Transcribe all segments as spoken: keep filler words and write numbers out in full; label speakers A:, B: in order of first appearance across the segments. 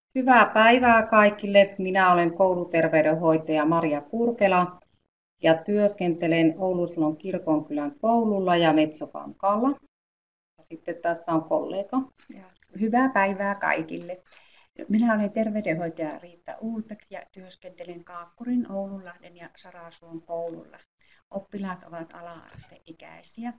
A: Hyvää päivää kaikille. Minä olen kouluterveydenhoitaja Maria Kurkela ja työskentelen Ouluslon kirkonkylän koululla ja Metsokankaalla. Sitten tässä on kollega.
B: Ja hyvää päivää kaikille. Minä olen terveydenhoitaja Riitta Uulbek ja työskentelen Kaakkurin, Oulunlahden ja Sarasuon koululla. Oppilaat ovat ala-asteikäisiä.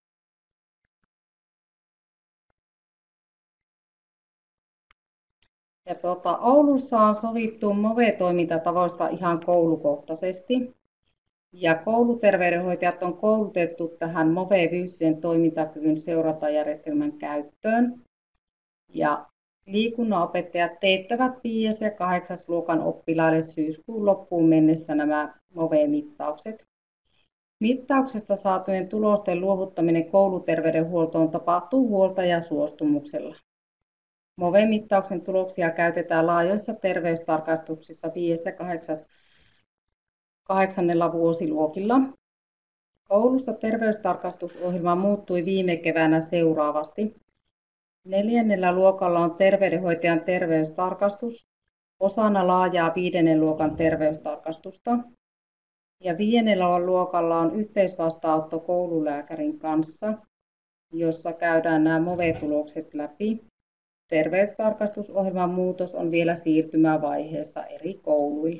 A: Ja tuota, Oulussa on sovittu Move-toimintatavoista ihan koulukohtaisesti. Ja kouluterveydenhoitajat on koulutettu tähän Move fyysisen toimintakyvyn seurantajärjestelmän käyttöön. Ja liikunnanopettajat teettävät viides ja kahdeksas luokan oppilaille syyskuun loppuun mennessä nämä Move-mittaukset. Mittauksesta saatujen tulosten luovuttaminen kouluterveydenhuoltoon tapahtuu huoltajasuostumuksella. Move-mittauksen tuloksia käytetään laajoissa terveystarkastuksissa viides ja kahdeksannella vuosiluokilla. Koulussa terveystarkastusohjelma muuttui viime keväänä seuraavasti. Neljännellä luokalla on terveydenhoitajan terveystarkastus osana laajaa viidennen luokan terveystarkastusta. Ja viidennellä luokalla on yhteisvastaanotto koululääkärin kanssa, jossa käydään nämä Move-tulokset läpi. Terveystarkastusohjelman muutos on vielä siirtymävaiheessa eri kouluilla.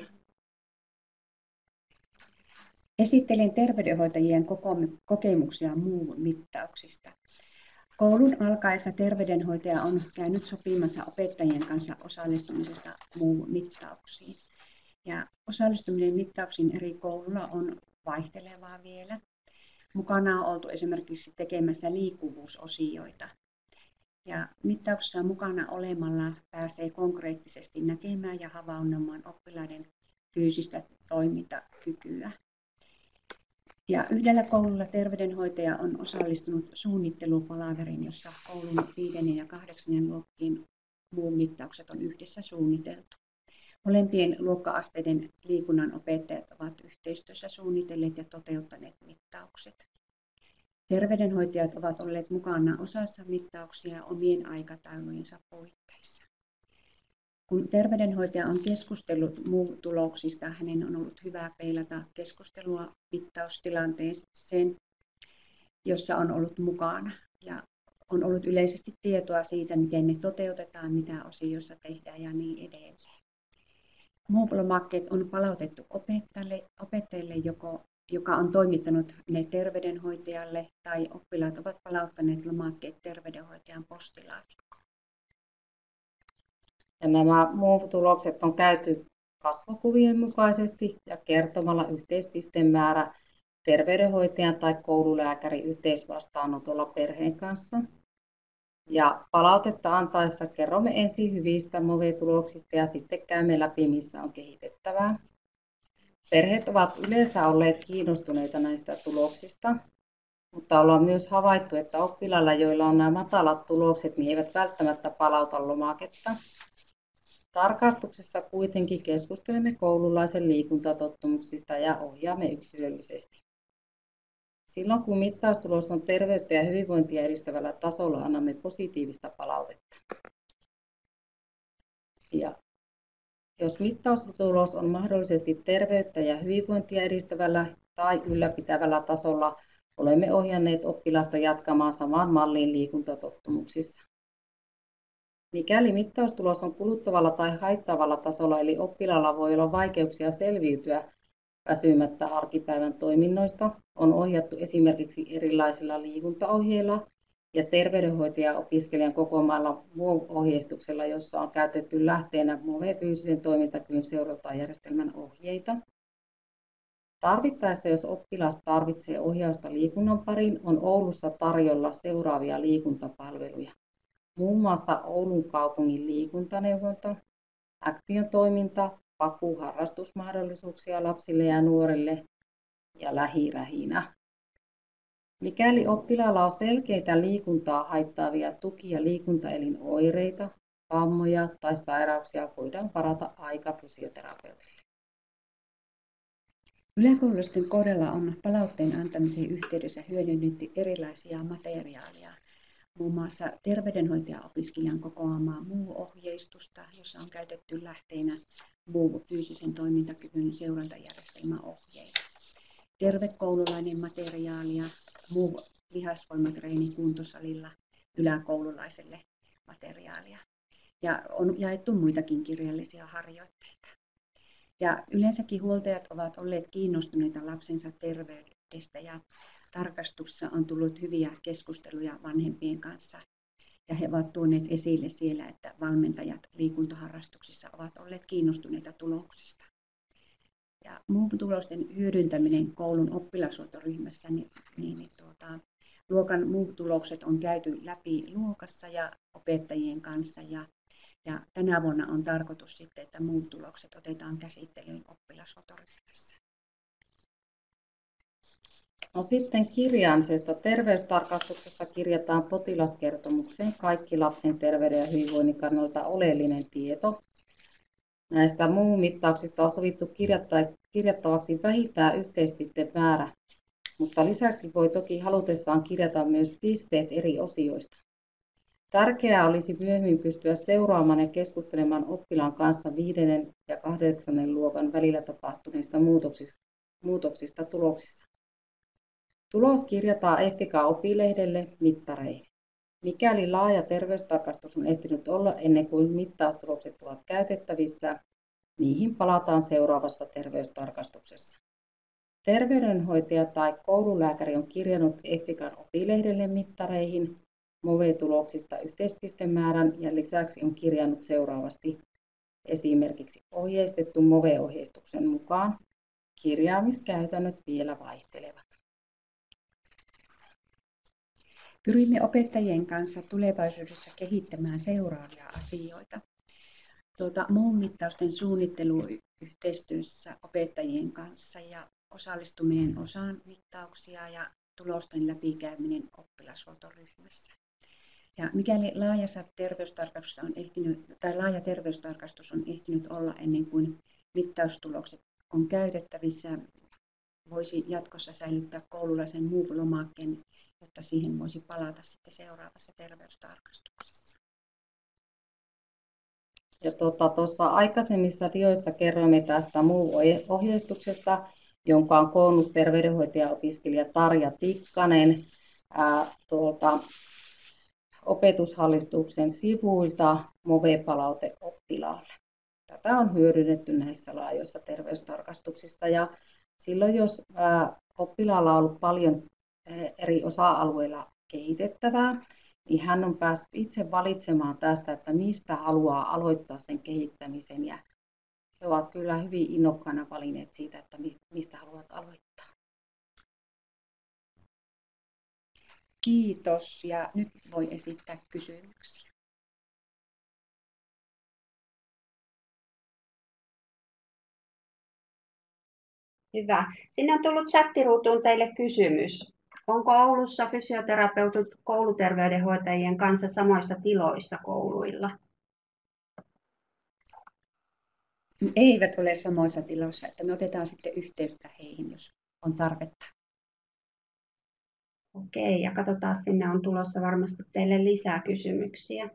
B: Esittelen terveydenhoitajien kokemuksia muun mittauksista. Koulun alkaessa terveydenhoitaja on käynyt sopimassa opettajien kanssa osallistumisesta muun mittauksiin. Ja osallistuminen mittauksiin eri koululla on vaihtelevaa vielä. Mukana on oltu esimerkiksi tekemässä liikkuvuusosioita. Ja mittauksessa mukana olemalla pääsee konkreettisesti näkemään ja havainnoimaan oppilaiden fyysistä toimintakykyä. Ja yhdellä koululla terveydenhoitaja on osallistunut suunnittelupalaverin, jossa koulun viidennen ja kahdeksannen luokkien muun mittaukset on yhdessä suunniteltu. Molempien luokka-asteiden liikunnan opettajat ovat yhteistyössä suunnitelleet ja toteuttaneet mittaukset. Terveydenhoitajat ovat olleet mukana osassa mittauksia omien aikataulujensa puitteissa. Kun terveydenhoitaja on keskustellut muun tuloksista, hänen on ollut hyvä peilata keskustelua mittaustilanteeseen, jossa on ollut mukana. Ja on ollut yleisesti tietoa siitä, miten ne toteutetaan, mitä osioissa tehdään ja niin edelleen. Muut-lomakkeet on palautettu opettajille, opettajille joko, joka on toimittanut ne terveydenhoitajalle, tai oppilaat ovat palauttaneet lomakkeet terveydenhoitajan postilaatikkoon.
A: Ja nämä muut-tulokset on käyty kasvokuvien mukaisesti ja kertomalla yhteispisteen määrä terveydenhoitajan tai koululääkärin yhteisvastaanotolla perheen kanssa. Ja palautetta antaessa kerromme ensin hyvistä Move-tuloksista ja sitten käymme läpi, missä on kehitettävää. Perheet ovat yleensä olleet kiinnostuneita näistä tuloksista, mutta ollaan myös havaittu, että oppilailla, joilla on nämä matalat tulokset, niin eivät välttämättä palauta lomaketta. Tarkastuksessa kuitenkin keskustelemme koululaisen liikuntatottumuksista ja ohjaamme yksilöllisesti. Silloin kun mittaustulos on terveyttä ja hyvinvointia edistävällä tasolla, annamme positiivista palautetta. Ja jos mittaustulos on mahdollisesti terveyttä ja hyvinvointia edistävällä tai ylläpitävällä tasolla, olemme ohjanneet oppilasta jatkamaan samaan malliin liikuntatottumuksissa. Mikäli mittaustulos on kuluttavalla tai haittaavalla tasolla, eli oppilaalla voi olla vaikeuksia selviytyä väsymättä arkipäivän toiminnoista, on ohjattu esimerkiksi erilaisilla liikuntaohjeilla ja terveydenhoitaja-opiskelijan kokoamalla ohjeistuksella, jossa on käytetty lähteenä Move fyysisen toimintakyvyn seurantajärjestelmän ohjeita. Tarvittaessa, jos oppilas tarvitsee ohjausta liikunnan pariin, on Oulussa tarjolla seuraavia liikuntapalveluja. Muun muassa Oulun kaupungin liikuntaneuvonta, Action-toiminta, pakuharrastusmahdollisuuksia lapsille ja nuorille ja lähirähinä. Mikäli oppilaalla on selkeitä liikuntaa haittaavia tuki- ja liikuntaelinoireita, vammoja tai sairauksia, voidaan varata aika fysioterapeutille.
B: Yläkouluisten kohdalla on palautteen antamisen yhteydessä hyödynnetty erilaisia materiaaleja. muun muassa terveydenhoitajaopiskelijan kokoamaa muu ohjeistusta, jossa on käytetty lähteinä muu fyysisen toimintakyvyn seurantajärjestelmän ohjeita. Tervekoululainen materiaalia, muu lihasvoimatreeni kuntosalilla yläkoululaiselle materiaalia. Ja on jaettu muitakin kirjallisia harjoitteita. Ja yleensäkin huoltajat ovat olleet kiinnostuneita lapsensa terveydestä ja tarkastuksessa on tullut hyviä keskusteluja vanhempien kanssa. Ja he ovat tuoneet esille siellä, että valmentajat liikuntaharrastuksissa ovat olleet kiinnostuneita tuloksista. Ja muun tulosten hyödyntäminen koulun oppilashuoltoryhmässä, niin, niin tuota, luokan muut tulokset on käyty läpi luokassa ja opettajien kanssa. Ja, ja tänä vuonna on tarkoitus sitten, että muut tulokset otetaan käsittelyyn oppilashuoltoryhmässä.
A: No sitten kirjaamisesta. Terveystarkastuksessa kirjataan potilaskertomukseen kaikki lapsen terveyden ja hyvinvoinnin kannalta oleellinen tieto. Näistä muun mittauksista on sovittu kirjattavaksi vähintään yhteispisteen määrä, mutta lisäksi voi toki halutessaan kirjata myös pisteet eri osioista. Tärkeää olisi myöhemmin pystyä seuraamaan ja keskustelemaan oppilaan kanssa viidennen ja kahdeksannen luokan välillä tapahtuneista muutoksista, muutoksista tuloksissa. Tulos kirjataan E F I C A-opilehdelle mittareihin. Mikäli laaja terveystarkastus on ehtinyt olla ennen kuin mittaustulokset ovat käytettävissä, niihin palataan seuraavassa terveystarkastuksessa. Terveydenhoitaja tai koululääkäri on kirjannut E F I C A:n opilehdelle mittareihin M O V E-tuloksista yhteispistemäärän ja lisäksi on kirjannut seuraavasti esimerkiksi ohjeistettu M O V E-ohjeistuksen mukaan. Kirjaamiskäytännöt vielä vaihtelevat.
B: Pyrimme opettajien kanssa tulevaisuudessa kehittämään seuraavia asioita. Tuota, muun mittausten suunnittelu yhteistyössä opettajien kanssa ja osallistuminen osaan mittauksia ja tulosten läpikäyminen oppilashuoltoryhmässä. Ja mikäli laajassa terveystarkastus on ehtinyt, tai laaja terveystarkastus on ehtinyt olla ennen kuin mittaustulokset on käytettävissä, voisi jatkossa säilyttää koululaisen muun lomakkeen, jotta siihen voisi palata sitten seuraavassa terveystarkastuksessa.
A: Ja tuota, tuossa aikaisemmissa dioissa kerroimme tästä M O V E-ohjeistuksesta, jonka on koonnut terveydenhoitaja-opiskelija Tarja Tikkanen ää, tuolta opetushallituksen sivuilta M O V E-palaute oppilaalle. Tätä on hyödynnetty näissä laajoissa terveystarkastuksissa ja silloin jos ää, oppilaalla on ollut paljon eri osa-alueilla kehitettävää, niin hän on päässyt itse valitsemaan tästä, että mistä haluaa aloittaa sen kehittämisen. Ja he ovat kyllä hyvin innokkaana valinneet siitä, että mistä haluavat aloittaa.
B: Kiitos ja nyt voi esittää kysymyksiä.
C: Hyvä. Sinne on tullut chattiruutuun teille kysymys. Onko Oulussa fysioterapeutit kouluterveydenhoitajien kanssa samoissa tiloissa kouluilla?
B: Eivät ole samoissa tiloissa, että me otetaan sitten yhteyttä heihin, jos on tarvetta.
C: Okei, ja katsotaan, sinne on tulossa varmasti teille lisää kysymyksiä.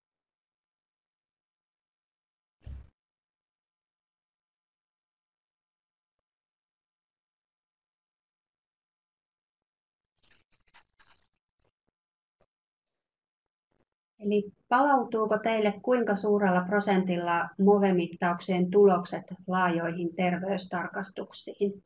C: Eli palautuuko teille kuinka suurella prosentilla M O V E-mittauksien tulokset laajoihin terveystarkastuksiin?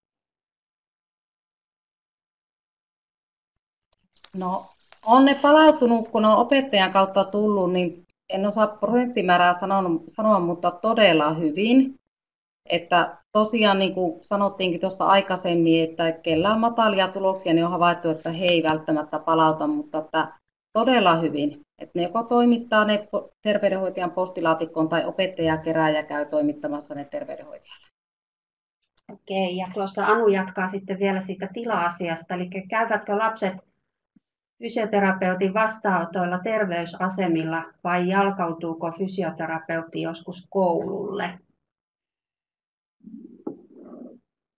A: No, on ne palautunut, kun on opettajan kautta tullut, niin en osaa prosenttimäärää sanoa, mutta todella hyvin. Että tosiaan niin kuin sanottiinkin tuossa aikaisemmin, että kellä on matalia tuloksia, niin on havaittu, että he ei välttämättä palauta, mutta että todella hyvin. Että ne joko toimittaa ne terveydenhoitajan postilaatikkoon tai opettaja kerää ja käy toimittamassa ne terveydenhoitajalle.
C: Okei, ja tuossa Anu jatkaa sitten vielä siitä tila-asiasta, eli käyvätkö lapset fysioterapeutin vastaanotoilla terveysasemilla vai jalkautuuko fysioterapeutti joskus koululle?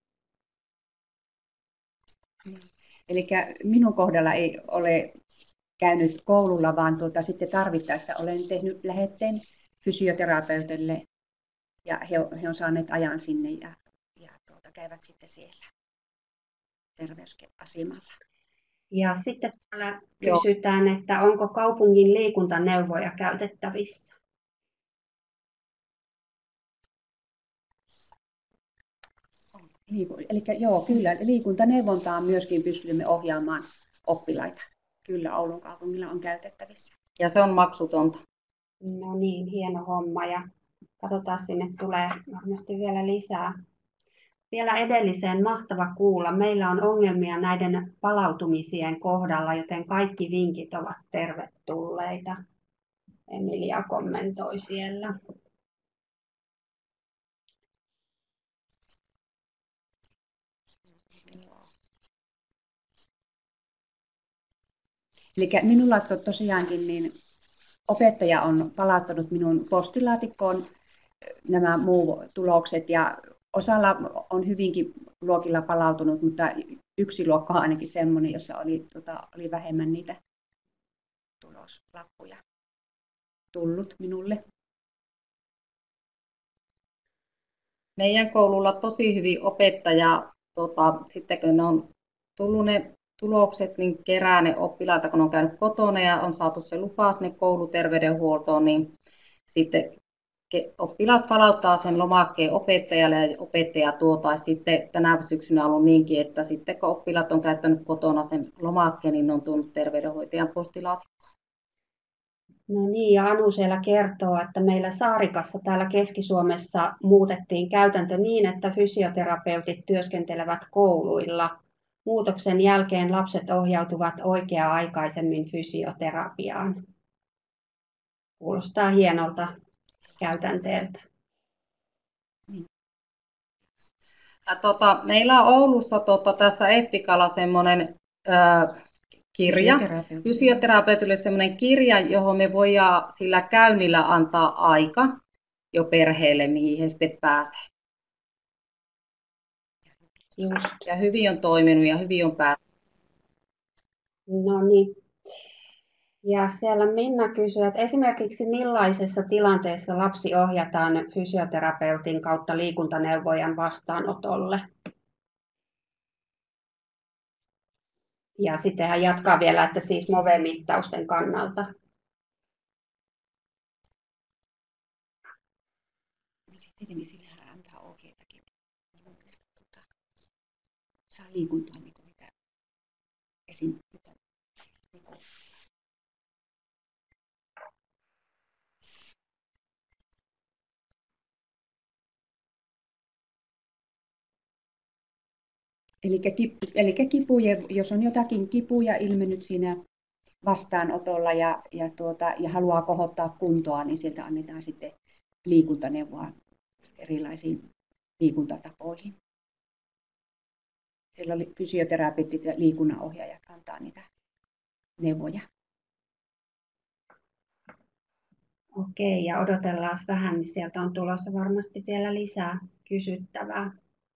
B: Eli minun kohdalla ei ole käynyt koululla, vaan tuota, sitten tarvittaessa olen tehnyt lähetteen fysioterapeutille ja he, he on saaneet ajan sinne ja, ja tuota, käyvät sitten siellä terveysasemalla.
C: Ja sitten täällä
A: Joo.
C: kysytään, että onko kaupungin liikuntaneuvoja käytettävissä?
B: Liiku, eli joo, kyllä liikuntaneuvontaan myöskin pystymme ohjaamaan oppilaita. Kyllä Oulun kaupungilla on käytettävissä.
A: Ja se on maksutonta.
C: No niin, hieno homma ja katsotaan, sinne tulee varmasti vielä lisää. Vielä edelliseen mahtava kuulla. Meillä on ongelmia näiden palautumisien kohdalla, joten kaikki vinkit ovat tervetulleita. Emilia kommentoi siellä.
B: Eli minulla to, tosiaankin niin opettaja on palauttanut minun postilaatikkoon nämä muut tulokset ja osalla on hyvinkin luokilla palautunut, mutta yksi luokka on ainakin semmoinen, jossa oli, tota, oli vähemmän niitä tuloslappuja tullut minulle.
A: Meidän koululla tosi hyvin opettaja, tota, sitten kun ne on tullut ne tulokset, niin kerää ne oppilaita, kun on käynyt kotona ja on saatu se lupa sinne kouluterveydenhuoltoon, niin sitten oppilaat palauttaa sen lomakkeen opettajalle ja opettaja tuo, tai sitten tänä syksynä on ollut niinkin, että sitten kun oppilaat on käyttänyt kotona sen lomakkeen, niin ne on tuonut terveydenhoitajan postilaatikkoon.
C: No niin, ja Anu siellä kertoo, että meillä Saarikassa täällä Keski-Suomessa muutettiin käytäntö niin, että fysioterapeutit työskentelevät kouluilla. Muutoksen jälkeen lapset ohjautuvat oikea-aikaisemmin fysioterapiaan. Kuulostaa hienolta käytänteeltä.
A: Ja tota, meillä on Oulussa tota, tässä Eppikalla semmoinen kirja, fysioterapeutille semmoinen kirja, johon me voidaan sillä käynnillä antaa aika jo perheelle, mihin he sitten pääsee.
C: Just.
A: Ja hyvin on toiminut ja hyvin on päässyt.
C: No niin. Ja siellä Minna kysyy, että esimerkiksi millaisessa tilanteessa lapsi ohjataan fysioterapeutin kautta liikuntaneuvojan vastaanotolle? Ja sitten hän jatkaa vielä, että siis M O V E-mittausten kannalta.
B: Tietenkin sillä hän antaa ohjeitakin. Saa liikuntaa, niin kuin mitä esim. Eli, kipu, eli kipuja, jos on jotakin kipuja ilmennyt siinä vastaanotolla ja, ja, tuota, ja haluaa kohottaa kuntoa, niin sieltä annetaan sitten liikuntaneuvoa erilaisiin liikuntatapoihin. Siellä oli fysioterapeutit ja liikunnanohjaajat antaa niitä neuvoja.
C: Okei, ja odotellaan vähän, niin sieltä on tulossa varmasti vielä lisää kysyttävää.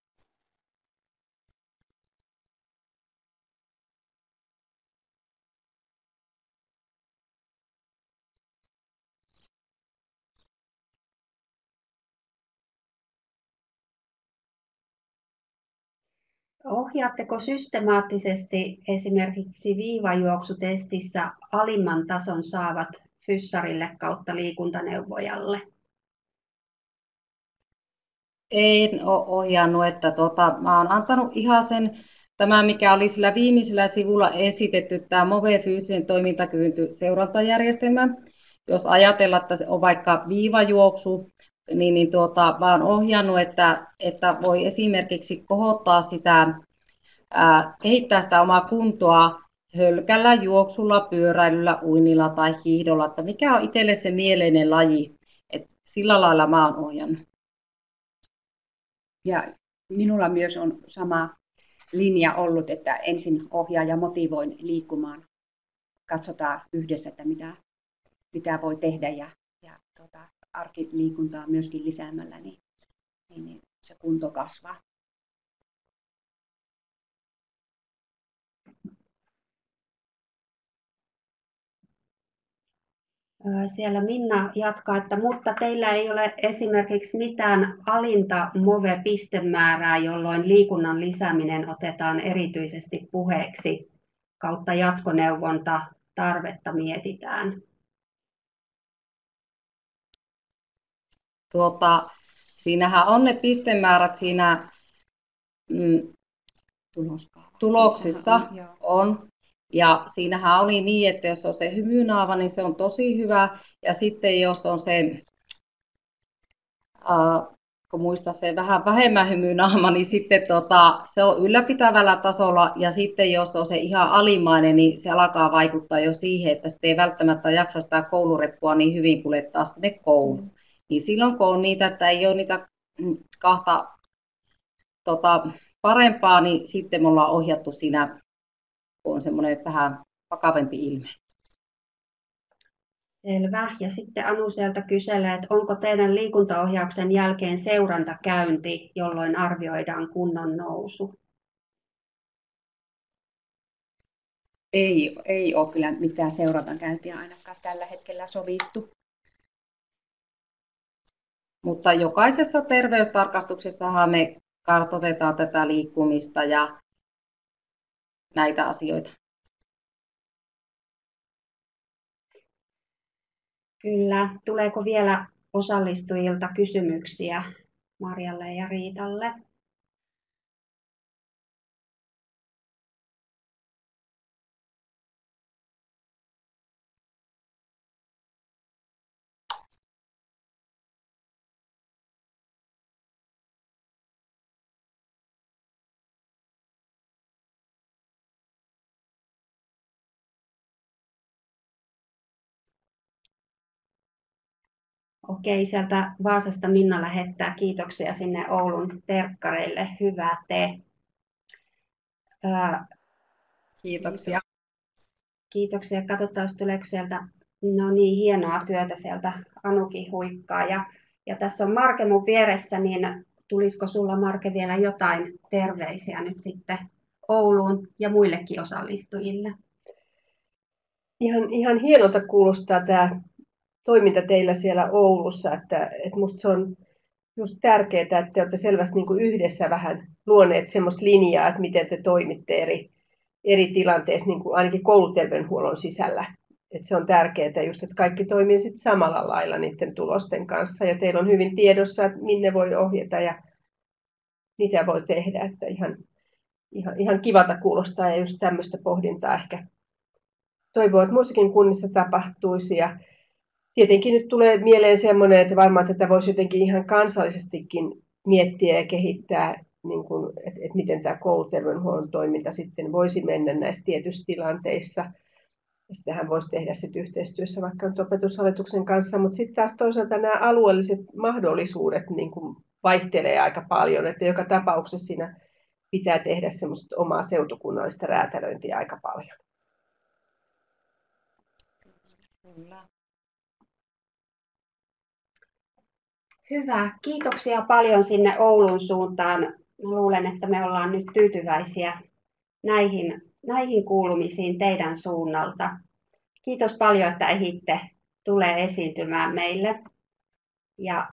C: Ohjaatteko systemaattisesti esimerkiksi viivajuoksutestissä alimman tason saavat fyssarille kautta liikuntaneuvojalle?
A: En ole ohjannut, että tota, mä oon antanut ihan sen, tämä mikä oli sillä viimeisellä sivulla esitetty, tämä M O V E fyysisen toimintakyvyn seurantajärjestelmä. Jos ajatellaan, että se on vaikka viivajuoksu, niin, niin tuota, mä oon ohjannut, että, että voi esimerkiksi kohottaa sitä, ää, kehittää sitä omaa kuntoa hölkällä, juoksulla, pyöräilyllä, uinnilla tai hiihdolla, että mikä on itselle se mieleinen laji. Et sillä lailla mä oon ohjannut.
B: Ja minulla myös on sama linja ollut, että ensin ohjaaja motivoin liikkumaan. Katsotaan yhdessä, että mitä, mitä voi tehdä ja, ja tuota, arkiliikuntaa myöskin lisäämällä, niin, niin, niin se kunto kasvaa.
C: Siellä Minna jatkaa, että mutta teillä ei ole esimerkiksi mitään alinta M O V E-pistemäärää, jolloin liikunnan lisääminen otetaan erityisesti puheeksi kautta jatkoneuvonta tarvetta mietitään.
A: Tuota, siinähän on ne pistemäärät siinä mm, tuloksissa on. Ja siinähän oli niin, että jos on se hymynaava, niin se on tosi hyvä. Ja sitten jos on se, äh, kun muista se vähän vähemmän hymynaama, niin sitten tota, se on ylläpitävällä tasolla. Ja sitten jos on se ihan alimainen, niin se alkaa vaikuttaa jo siihen, että sitten ei välttämättä jaksa sitä koulureppua niin hyvin kuljettaa sinne kouluun. Mm. Niin silloin kun on niitä, että ei ole niitä kahta tota, parempaa, niin sitten me ollaan ohjattu siinä, kun on semmoinen vähän vakavempi ilme.
C: Selvä. Ja sitten Anu sieltä kyselee, että onko teidän liikuntaohjauksen jälkeen seurantakäynti, jolloin arvioidaan kunnon nousu?
B: Ei, ei ole kyllä mitään seurantakäyntiä ainakaan tällä hetkellä sovittu.
A: Mutta jokaisessa terveystarkastuksessahan me kartoitetaan tätä liikkumista ja näitä asioita.
C: Kyllä. Tuleeko vielä osallistujilta kysymyksiä Marjalle ja Riitalle? Okei, sieltä Vaasasta Minna lähettää kiitoksia sinne Oulun terkkareille. Hyvää te.
A: Kiitoksia.
C: Kiitoksia. Katsotaan, tuleeko sieltä, no niin, hienoa työtä sieltä Anukin huikkaa. Ja, ja tässä on Marke mun vieressä, niin tulisiko sulla Marke vielä jotain terveisiä nyt sitten Ouluun ja muillekin osallistujille?
D: Ihan, ihan hienolta kuulostaa tämä toiminta teillä siellä Oulussa, että, että musta se on just tärkeää, että te olette selvästi niin kuin yhdessä vähän luoneet semmoista linjaa, että miten te toimitte eri, eri tilanteissa, niin kuin ainakin kouluterveydenhuollon sisällä. Että se on tärkeää just, että kaikki toimii sit samalla lailla niiden tulosten kanssa ja teillä on hyvin tiedossa, että minne voi ohjata ja mitä voi tehdä, että ihan, ihan, ihan kivalta kuulostaa ja just tämmöistä pohdintaa ehkä toivoo, että muissakin kunnissa tapahtuisi. Ja tietenkin nyt tulee mieleen semmoinen, että varmaan tätä voisi jotenkin ihan kansallisestikin miettiä ja kehittää, niin kuin, että, että miten tämä kouluterveydenhuollon toiminta sitten voisi mennä näissä tietyissä tilanteissa. Ja sitähän voisi tehdä sitten yhteistyössä vaikka nyt opetushallituksen kanssa, mutta sitten taas toisaalta nämä alueelliset mahdollisuudet niin kuin vaihtelee aika paljon, että joka tapauksessa siinä pitää tehdä semmoista omaa seutukunnallista räätälöintiä aika paljon.
A: Kyllä.
C: Hyvä. Kiitoksia paljon sinne Oulun suuntaan. Mä luulen, että me ollaan nyt tyytyväisiä näihin, näihin kuulumisiin teidän suunnalta. Kiitos paljon, että ehditte tulee esiintymään meille. Ja